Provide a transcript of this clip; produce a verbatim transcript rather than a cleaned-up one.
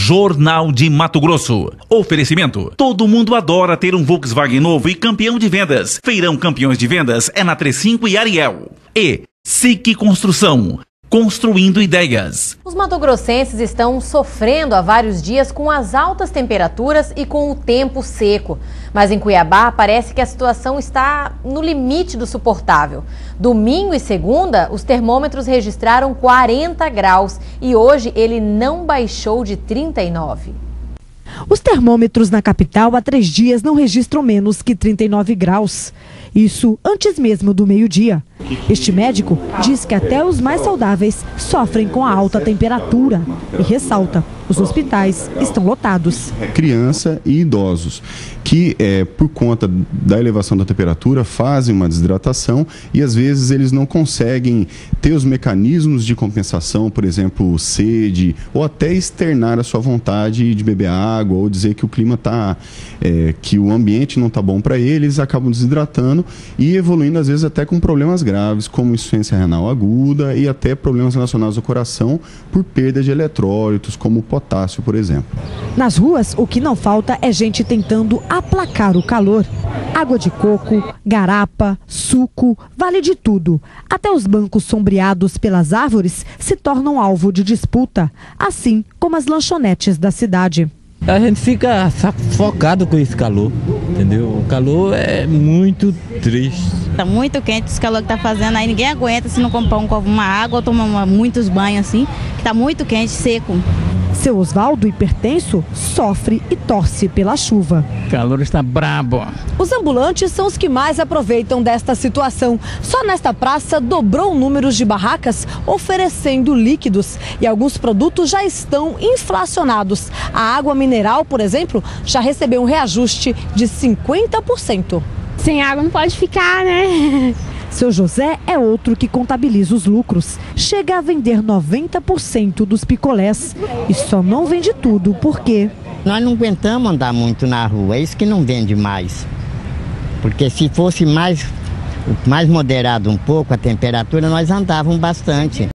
Jornal de Mato Grosso. Oferecimento. Todo mundo adora ter um Volkswagen novo e campeão de vendas. Feirão Campeões de Vendas é na Trecinco e Ariel. E S I C Construção. Construindo ideias. Os matogrossenses estão sofrendo há vários dias com as altas temperaturas e com o tempo seco. Mas em Cuiabá parece que a situação está no limite do suportável. Domingo e segunda, os termômetros registraram quarenta graus e hoje ele não baixou de trinta e nove. Os termômetros na capital há três dias não registram menos que trinta e nove graus. Isso antes mesmo do meio-dia. Este médico diz que até os mais saudáveis sofrem com a alta temperatura e ressalta: os hospitais estão lotados. Criança e idosos que, é, por conta da elevação da temperatura, fazem uma desidratação e às vezes eles não conseguem ter os mecanismos de compensação, por exemplo, sede, ou até externar a sua vontade de beber água ou dizer que o clima está, é, que o ambiente não está bom para eles, acabam desidratando e evoluindo às vezes até com problemas graves, como insuficiência renal aguda e até problemas relacionados ao coração por perda de eletrólitos, como o potássio, por exemplo. Nas ruas, o que não falta é gente tentando aplacar o calor. Água de coco, garapa, suco, vale de tudo. Até os bancos sombreados pelas árvores se tornam alvo de disputa, assim como as lanchonetes da cidade. A gente fica sufocado com esse calor, entendeu? O calor é muito triste. Tá muito quente esse calor que tá fazendo, aí ninguém aguenta se não comprar um, uma água ou tomar uma, muitos banhos assim, que tá muito quente, seco. Seu Osvaldo, hipertenso, sofre e torce pela chuva. O calor está brabo. Os ambulantes são os que mais aproveitam desta situação. Só nesta praça dobrou o número de barracas oferecendo líquidos e alguns produtos já estão inflacionados. A água mineral, por exemplo, já recebeu um reajuste de cinquenta por cento. Sem água não pode ficar, né? Seu José é outro que contabiliza os lucros. Chega a vender noventa por cento dos picolés e só não vende tudo porque... Nós não aguentamos andar muito na rua, é isso que não vende mais. Porque se fosse mais, mais moderado um pouco a temperatura, nós andávamos bastante.